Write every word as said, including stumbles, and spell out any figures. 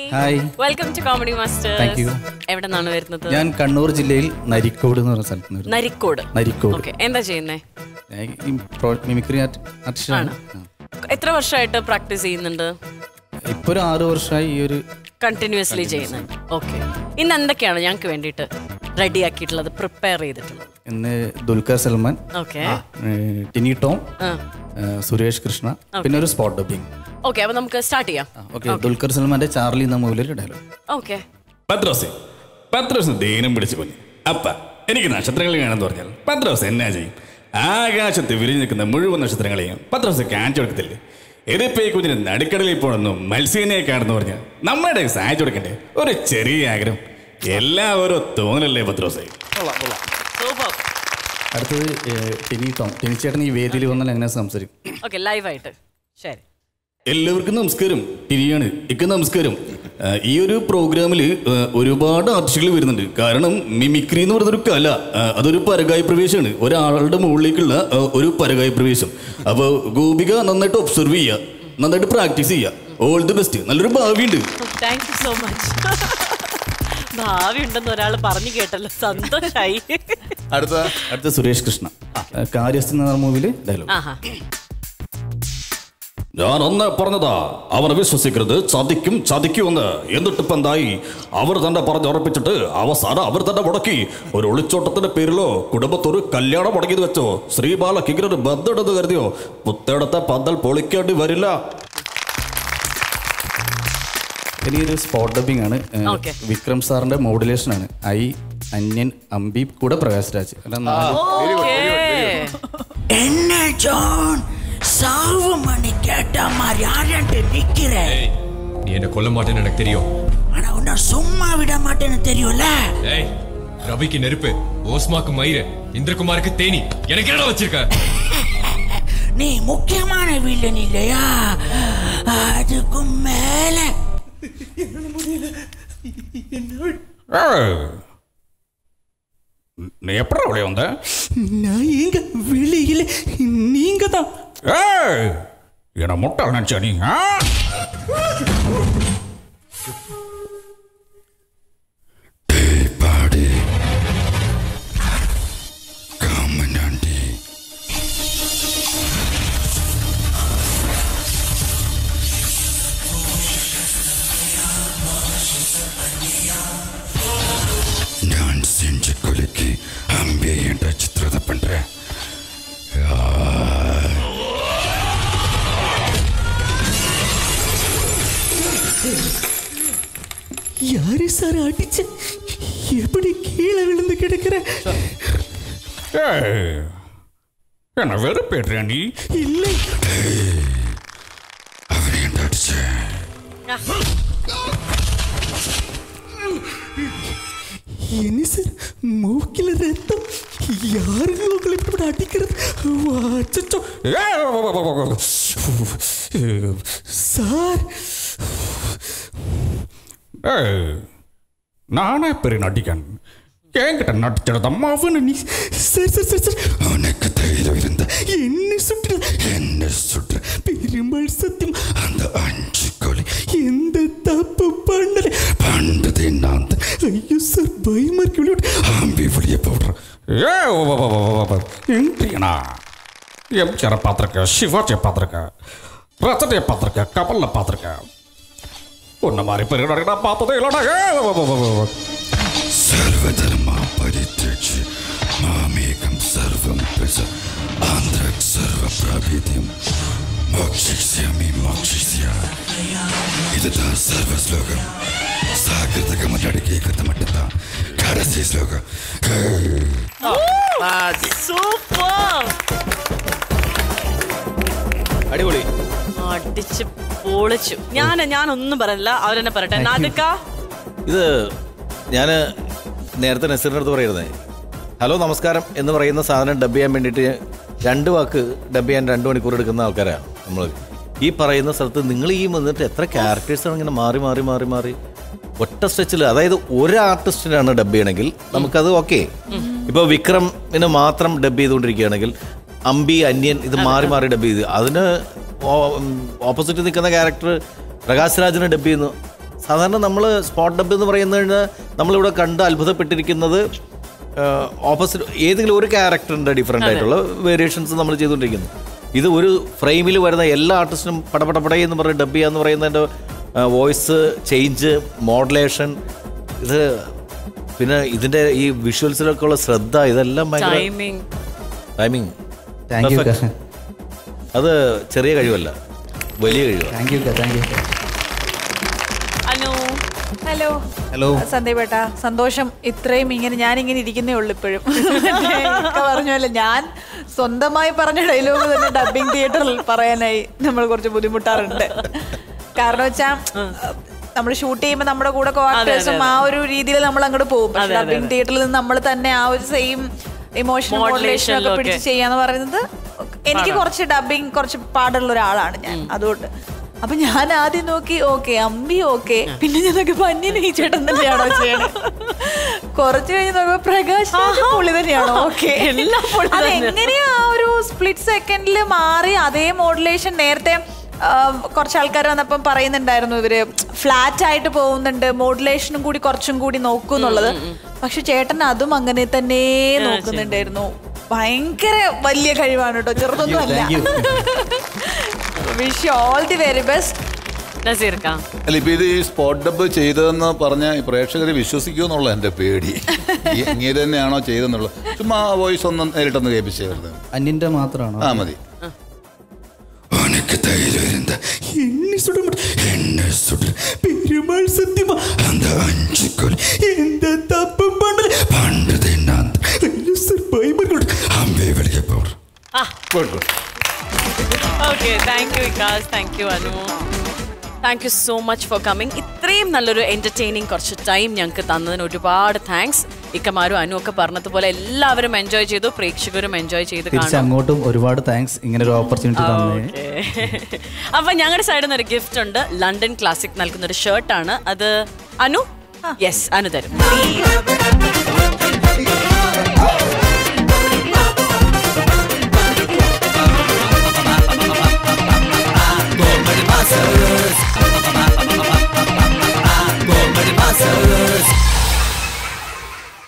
Hi. Welcome to comedy masters. Thank you. എവിടെ നിന്നാണ് വരുന്നത്? ഞാൻ കണ്ണൂർ ജില്ലയിൽ നരിക്കോട് എന്ന് പറഞ്ഞ സ്ഥലത്ത് നിന്ന്. നരിക്കോട്. നരിക്കോട്. ഓക്കെ. എന്താ ചെയ്യുന്നേ? മിമിക്രി ആർട്ടിസ്റ്റാണ്. എത്ര വർഷമായിട്ട് പ്രാക്ടീസ് ചെയ്യുന്നുണ്ട്? ഇപ്പൊ ഒരു ആറു വർഷമായി ഈ ഒരു കണ്ടിന്യൂസ്ലി ചെയ്യുന്നുണ്ട്. ഓക്കെ. ഇന്ന് എന്തൊക്കെയാണ് ഞങ്ങൾക്ക് വേണ്ടിയിട്ട് റെഡി ആക്കിയിട്ടുള്ളത്, പ്രിപ്പയർ ചെയ്തിട്ടുള്ളത്? ഇന്ന് ദുൽഖർ സൽമാൻ, ടിനി ടോം, സുരേഷ് കൃഷ്ണ, പിന്നെ ഒരു സ്പോട്ട് ഡബിങ്. ഓക്കെ, അപ്പൊ നമുക്ക് സ്റ്റാർട്ട് ചെയ്യാം. ഓക്കെ. ദുൽഖർ സൽമാന്റെ ചാർലി എന്ന മൂവിലൊരു ഡയലോഗ്. ഓക്കെ. പത്രോസേ, പത്രോസ് ദീനം പിടിച്ചു പോയി. അപ്പ എനിക്ക് നക്ഷത്രങ്ങൾ കാണാന്ന് പറഞ്ഞാൽ പത്രോസ് എന്നാ ചെയ്യും? ആകാശത്ത് വിരിഞ്ഞു നിൽക്കുന്ന മുഴുവൻ നക്ഷത്രങ്ങളെയും പത്രോസ് കാണിച്ചു കൊടുക്കത്തില്ലേ? ഇതിപ്പോ ഈ കുഞ്ഞിന് നടുക്കടലിൽ പോണെന്നും മത്സ്യനെ കാണുന്നു പറഞ്ഞാൽ നമ്മുടെ സഹായിച്ചു കൊടുക്കണ്ടേ? ഒരു ചെറിയ ആഗ്രഹം. എല്ലാവരും തോന്നലല്ലേ പത്രോസേ? അടുത്തത് ടിനി ടോം. ടിനി ചേട്ടൻ ഈ വേദിയിൽ വന്നാൽ എങ്ങനെ സംസാരിക്കും? ഓക്കെ, ലൈവായിട്ട്. ശരി. എല്ലാവർക്കും നമസ്കാരം. ടിനിയാണ്. ഇക്ക് നമസ്കാരം. ഈ ഒരു പ്രോഗ്രാമിൽ ഒരുപാട് ആർട്ടിസ്റ്റുകൾ വരുന്നുണ്ട്. കാരണം മിമിക്രി എന്ന് പറയുന്നൊരു കല, അതൊരു പരകായ പ്രവേശമാണ്. ഒരാളുടെ മുകളിലേക്കുള്ള ഒരു പരകായ പ്രവേശം. അപ്പോൾ ഗോപിക നന്നായിട്ട് ഒബ്സർവ് ചെയ്യുക, നന്നായിട്ട് പ്രാക്ടീസ് ചെയ്യുക. All the best. നല്ലൊരു ഭാവിയുണ്ട്. Thank you so much. ഭാവി ഉണ്ടെന്ന് ഒരാൾ പറഞ്ഞു കേട്ടല്ലോ, സന്തോഷായി. അടുത്ത അടുത്ത സുരേഷ് കൃഷ്ണ, കാര്യസ്ഥ എന്ന മൂവിയിൽ ഡയലോഗ്. ഞാൻ അന്ന് പറഞ്ഞതാ, അവനെ വിശ്വസിക്കരുത്, ചതിക്കും ചതിക്കുമെന്ന്. എന്നിട്ടിപ്പം എന്തായി? അവർ തന്നെ പറഞ്ഞുറപ്പിച്ചിട്ട് അവസാനം അവർ തന്നെ മുടക്കി. ഒരു ഒളിച്ചോട്ടത്തിന്റെ പേരിലോ കുടുംബത്തൊരു കല്യാണം മുടക്കിയത് വെച്ചോ ശ്രീബാലക്ക് ഇങ്ങനെ ഒരു ബന്ധമുണ്ടെന്ന് കരുതിയോ പുത്തേടത്തെ പന്തൽ പൊളിക്കേണ്ടി വരില്ല. ഇനിയൊരു സ്പോട്ട് ഡബിംഗ് ആണ്. വിക്രം സാറിന്റെ മോഡുലേഷൻ ആണ്. ഐ, അന്യൻ, അമ്പി, കൂടെ പ്രകാശ് രാജ്. என்ன ஜான் சாவு மணி கேட்ட மாதிரி யாரன்ட்டு நிக்கிற? நீ என்ன கொல்ல மாட்டேன்னு எனக்கு தெரியும். ஆனா உன்னை சும்மா விட மாட்டேன்னு தெரியும்ல. ஏய், ரவிக்கு நெருப்பு, ஓஸ்மாக்கு மயிறு, இந்திரகுமாருக்கு தேனி, எனக்கு என்ன வச்சிருக்க? நீ முக்கியமான வில்லன் இல்லையா? அதுக்கும் மேல நீ எப்படி அப்படியே வந்த? நான் எங்க வெளியில நீங்க தான். என்ன முட்டாள் நினைச்சா நீ? பாடி காமனாண்டி நான் செஞ்ச கொலைக்கு அம்பே என்ற சித்திரத்தை பண்றேன். யாரு சார் அடிச்சு எப்படி கீழே விழுந்து கிடக்குற? என்ன வெறுப்பேற்ற நீ? இல்லை, அவனை என்ன அடிச்ச? என்ன சார் மூக்கில ரத்தம்? யாருங்க உங்களை இப்படி அடிக்கிறது? சார், நானே பெரிய நடிகன். என்கிட்ட நடிச்சிடதம்மா அவனு நீ. சார் சார் சார் சார் உனக்கு தைரியம் இருந்த என்ன சுற்று என்ன சுற்று? பெருமாள் சத்தியம் அந்த அஞ்சு கொலை எந்த தப்பு பண்ணல. பண்டதே நான். ஐயோ சார், பயமா இருக்கு. விளையாட்டு அம்பி வெளியே போடுறேன். என்ட்ரியா எம்ஜிஆரை பார்த்துருக்கேன், சிவாஜியை பார்த்துருக்கேன், ரத்தனையை பார்த்துருக்கேன், கமலை பார்த்துருக்கேன். உன்ன மாதிரி பெரிய நடிகை நான் பார்த்ததே இல்லைடா. சர்வதர்மா பரித்யஜ்ய மாமேகம் சர்வம் பிரஜ ஆந்திரக் சர்வ பிரபேத்யம் மோக்ஷிஷ்யாமி மோக்ஷிஷ்யா. இதுதான் சர்வ ஸ்லோகம். சாகிருதக முன்னாடி கேட்கறது மட்டும்தான் கடைசி ஸ்லோகம். അടിപൊളി. അടിച്ച് പൊളിച്ചു. ഞാൻ ഞാനൊന്നും പറയില്ല, അവരെന്നെ പറയട്ടെ. നാദിക, ഇത് ഞാൻ നേരത്തെ നസീറിൻ്റെ അടുത്ത് പറയുന്നത് ഹലോ നമസ്കാരം എന്ന് പറയുന്ന സാധനം ഡബ് ചെയ്യാൻ വേണ്ടിയിട്ട് രണ്ട് വാക്ക് ഡബ് ചെയ്യാൻ രണ്ട് മണിക്കൂർ എടുക്കുന്ന ആൾക്കാരാണ് നമ്മൾ. ഈ പറയുന്ന സ്ഥലത്ത് നിങ്ങൾ ഈ വന്നിട്ട് എത്ര ക്യാരക്ടേഴ്സാണ് ഇങ്ങനെ മാറി മാറി മാറി മാറി ഒറ്റ സ്ട്രെച്ചിൽ. അതായത് ഒരു ആർട്ടിസ്റ്റിനാണ് ഡബ് ചെയ്യണമെങ്കിൽ നമുക്കത് ഓക്കെ. ഇപ്പോൾ വിക്രമിന് മാത്രം ഡബ് ചെയ്തുകൊണ്ടിരിക്കുകയാണെങ്കിൽ അമ്പി, അന്യൻ ഇത് മാറി മാറി ഡബ് ചെയ്ത് അതിന് ഓപ്പോസിറ്റ് നിൽക്കുന്ന ക്യാരക്ടർ പ്രകാശ് രാജിനെ ഡബ് ചെയ്യുന്നു. സാധാരണ നമ്മൾ സ്പോട്ട് ഡബ് എന്ന് പറയുന്നത് നമ്മളിവിടെ കണ്ട് അത്ഭുതപ്പെട്ടിരിക്കുന്നത് ഓപ്പോസിറ്റ് ഏതെങ്കിലും ഒരു ക്യാരക്ടറിൻ്റെ ഡിഫറെൻ്റ് ആയിട്ടുള്ള വേരിയേഷൻസ് നമ്മൾ ചെയ്തുകൊണ്ടിരിക്കുന്നു. ഇത് ഒരു ഫ്രെയിമിൽ വരുന്ന എല്ലാ ആർട്ടിസ്റ്റിനും പടപടപട എന്ന് പറഞ്ഞ് ഡബ് ചെയ്യുക എന്ന് പറയുന്നതിൻ്റെ വോയിസ് ചേഞ്ച്, മോഡുലേഷൻ, ഇത് പിന്നെ ഇതിൻ്റെ ഈ വിഷ്വൽസിലൊക്കെ ഉള്ള ശ്രദ്ധ, ഇതെല്ലാം ടൈമിംഗ് ടൈമിംഗ് താങ്ക് യു. അത് ചെറിയ കഴിവല്ല, വലിയ കഴിവാണ്. Thank you thank you. Anu. Hello hello സന്ദീപേട്ടാ, സന്തോഷം. ഇത്രയും ഇങ്ങനെ ഞാനിങ്ങനെ ഇരിക്കുന്നേ ഉള്ളു ഇപ്പോഴും. പറഞ്ഞല്ലോ, ഞാൻ സ്വന്തമായി പറഞ്ഞ ഡയലോഗ് തന്നെ ഡബിങ് തിയേറ്ററിൽ പറയാനായി നമ്മൾ കുറച്ച് ബുദ്ധിമുട്ടാറുണ്ട്. കാരണം വെച്ചാൽ നമ്മൾ ഷൂട്ട് ചെയ്യുമ്പോൾ നമ്മുടെ കൂടെ കോആക്ടേഴ്സും ആ ഒരു രീതിയിൽ നമ്മൾ അങ്ങോട്ട് പോകും. പക്ഷെ ഡബിങ് തിയേറ്ററിൽ നിന്ന് നമ്മൾ തന്നെ ആ ഒരു സെയിം ഇമോഷണൽ മോഡുലേഷൻ ഒക്കെ പിടിച്ച് ചെയ്യാന്ന് പറയുന്നത് എനിക്ക് കുറച്ച് ഡബിങ് കുറച്ച് പാടുള്ള ഒരാളാണ് ഞാൻ. അതുകൊണ്ട് അപ്പൊ ഞാൻ ആദ്യം നോക്കി ഓക്കെ അമ്പി ഓക്കെ, പിന്നെ ഞാൻ നോക്കി പന്നിന് ഈ ചേട്ടൻ തന്നെയാണോ ചെയ്യണത്. കുറച്ച് കഴിഞ്ഞ് നോക്കുമ്പോ പ്രകാശ് പുള്ളി തന്നെയാണോ ഓക്കെ. അതെങ്ങനെയാ ആ ഒരു സ്പ്ലിറ്റ് സെക്കൻഡിൽ മാറി അതേ മോഡുലേഷൻ. നേരത്തെ കുറച്ച് ആൾക്കാർ വന്നപ്പം പറയുന്നുണ്ടായിരുന്നു ഇവര് ഫ്ലാറ്റ് ആയിട്ട് പോകുന്നുണ്ട്, മോഡുലേഷനും കൂടി കുറച്ചും കൂടി നോക്കൂ എന്നുള്ളത്. പക്ഷെ ചേട്ടൻ അതും അങ്ങനെ തന്നെ നോക്കുന്നുണ്ടായിരുന്നു. ഭയങ്കര വലിയ കഴിവാണ് കേട്ടോ, ചെറുതൊന്നും അല്ല. Wish you all the very best. അല്ല, ഇപ്പൊ ഇത് ഈ സ്പോട്ട് ഡബ് ചെയ്തതെന്ന് പറഞ്ഞ പ്രേക്ഷകരെ വിശ്വസിക്കുമെന്നുള്ള എന്റെ പേടി. ഇങ്ങനെ തന്നെയാണോ ചെയ്തെന്നുള്ളത്? ചുമ്മാ വോയിസ് ഒന്ന് നേരിട്ടൊന്ന് കേൾപ്പിച്ചേ വരുന്നത്. അന്യന്റെ മാത്രമാണോ? ആ മതി. എന്നെ സുടും എന്നെ സുടും പെരുമാൾ സത്യമാ அந்த அஞ்சு கோல் எந்த தப்பு பண்ணல பண்றது நான் ஐயோ சார் பயமர்கள் அம்பே வெளியே போற ആ good good. Okay, thank you Vikas, thank you Anu, thank you so much for coming. ഇത്രയും നല്ലൊരു എന്റർടൈനിങ് കുറച്ച് ടൈം ഞങ്ങൾക്ക് തന്നതിന് ഒരുപാട് താങ്ക്സ്. ഇക്കമാരും അനു ഒക്കെ പറഞ്ഞതുപോലെ എല്ലാവരും എൻജോയ് ചെയ്തു, പ്രേക്ഷകരും എൻജോയ് ചെയ്ത് കാണും. അങ്ങോട്ടും ഒരുപാട് താങ്ക്സ് ഇങ്ങനെ ഒരു ഓപ്പർച്യൂണിറ്റി തന്നെ. അപ്പൊ ഞങ്ങളുടെ സൈഡിൽ നിന്ന് ഒരു ഗിഫ്റ്റ് ഉണ്ട്. ലണ്ടൻ ക്ലാസിക് നൽകുന്ന ഒരു ഷർട്ടാണ് അത്. അനു, യെസ് അനു തരും.